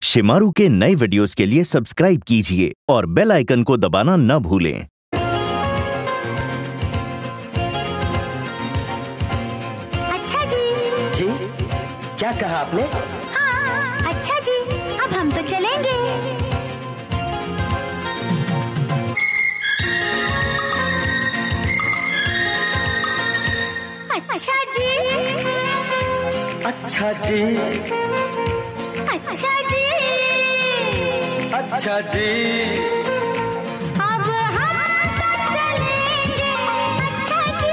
शिमारू के नए वीडियोस के लिए सब्सक्राइब कीजिए और बेल आइकन को दबाना न भूलें। अच्छा जी। जी क्या कहा आपने? हाँ अच्छा जी, अब हम तो चलेंगे। अच्छा जी। अच्छा जी। अच्छा जी। अच्छा जी। अब हम तो चलेंगे। अच्छा जी।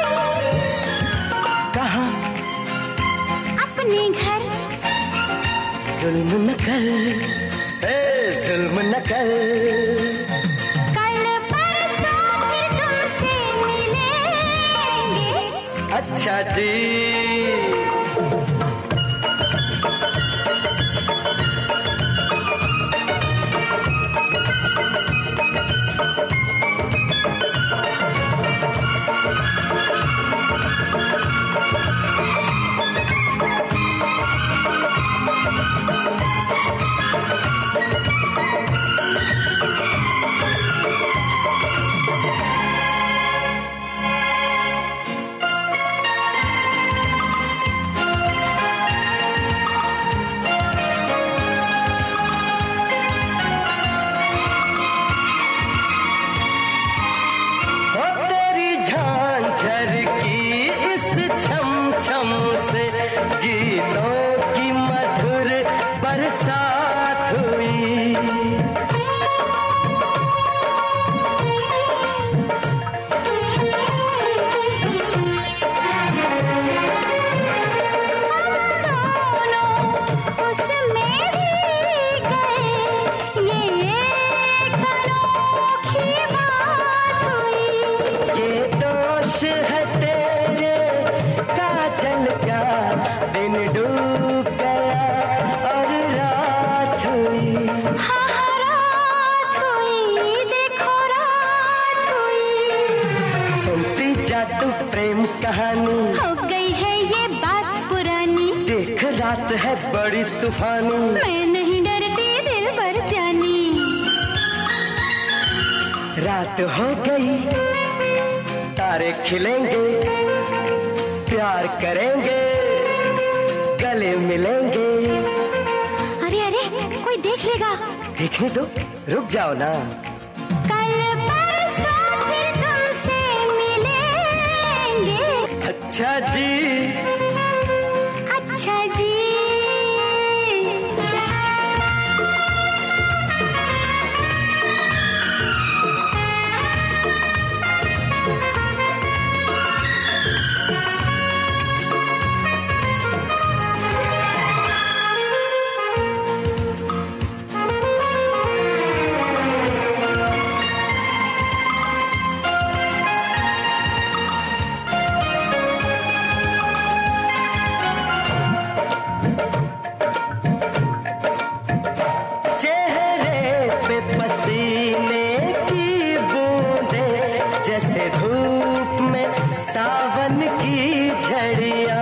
कहाँ? अपने घर। जुल्म न कर, जुल्म न कर। कल परसों फिर तुमसे मिलेंगे। अच्छा जी। गीतों की मधुर बरसात हुई। ये दोष है तेरे काजल का, दिन डूब गया और रात हुई। हाँ रात हुई, देखो रात हुई। सुनती जा तू प्रेम कहानी, हो गई है ये बात पुरानी। देख रात है बड़ी तूफानी, मैं नहीं डरती दिल पर जानी। रात हो गई तारे खिलेंगे, प्यार करेंगे गले मिलेंगे। अरे अरे कोई देख लेगा। देखने दो, रुक जाओ ना। कल परसों फिर तुमसे मिलेंगे। अच्छा जी। अच्छा जी। पसीने की बूंदे जैसे धूप में सावन की झड़ियाँ।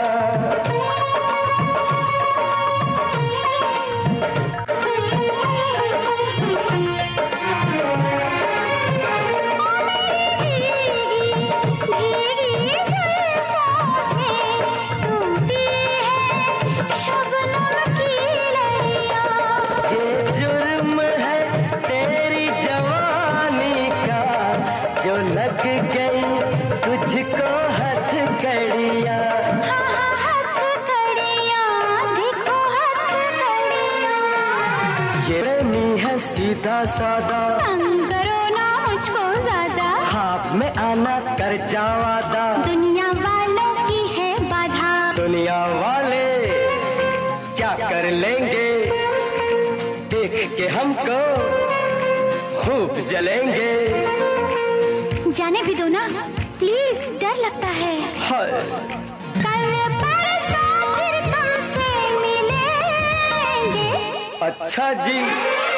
जो लग गई तुझको हथकड़ियाँ। हथकड़ियाँ, देखो हथकड़ियाँ। ये प्रेमी है सीधा सादा, तंग करो ना मुझको ज्यादा। ख्वाब में आना कर जाओ वादा, दुनिया वालों की है बाधा। दुनिया वाले क्या कर लेंगे, देख के हमको खूब जलेंगे। जाने भी दो ना प्लीज, डर लगता है। कल परसों फिर तुमसे मिलेंगे। अच्छा जी।